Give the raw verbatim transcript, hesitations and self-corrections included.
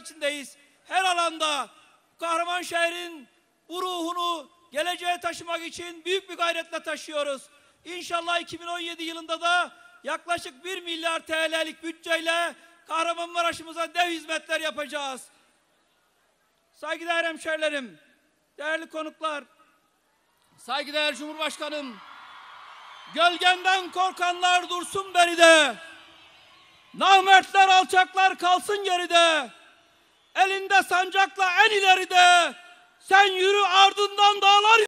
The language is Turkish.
içindeyiz. Her alanda Kahramanşehir'in bu ruhunu geleceğe taşımak için büyük bir gayretle taşıyoruz. İnşallah iki bin on yedi yılında da yaklaşık bir milyar T L'lik bütçeyle Kahramanmaraş'ımıza dev hizmetler yapacağız. Saygıdeğer hemşehrilerim, değerli konuklar, saygıdeğer Cumhurbaşkanım, gölgenden korkanlar dursun beride, namertler alçaklar kalsın geride, elinde sancakla en ileride, sen yürü ardından dağlar